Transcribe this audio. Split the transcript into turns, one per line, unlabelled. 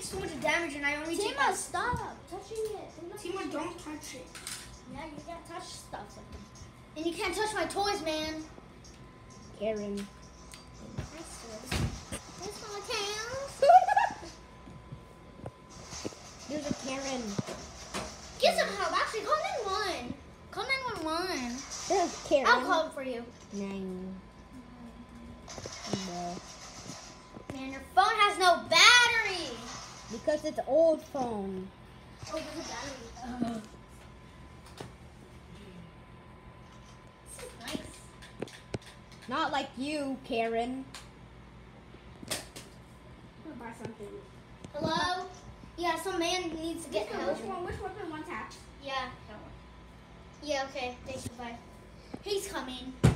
so much damage and I only take
Tima, stop touching it.
Tima, don't touch it.
Yeah, you can't touch stuff like that.
And you can't touch my toys, man.
Karen.
That's my tails.
There's a Karen.
Get some help. Actually, call 911. Call 911.
There's Karen.
I'll call it for you.
9. No.
Man, your phone has no battery.
Because it's old phone.
Oh, there's a battery. This is nice.
Not like you, Karen.
I'm gonna buy something.
Hello? Yeah, some man needs to get help.
Which weapon one tap?
Yeah. Yeah, okay. Thanks, bye. He's coming.